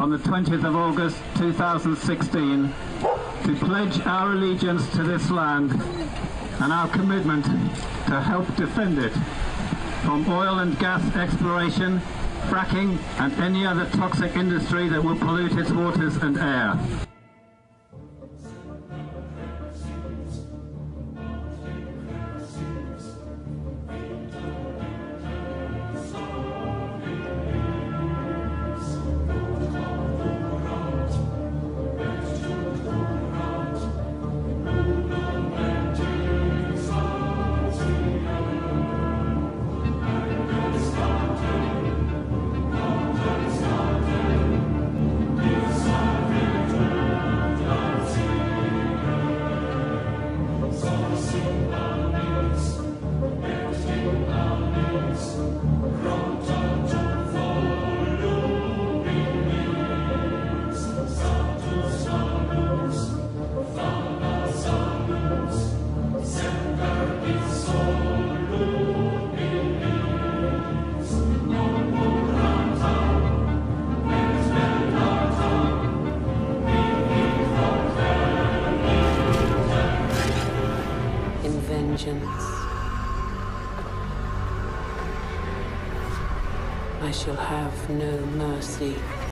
on the 20th of August 2016 to pledge our allegiance to this land and our commitment to help defend it from oil and gas exploration, fracking and any other toxic industry that will pollute its waters and air. I shall have no mercy.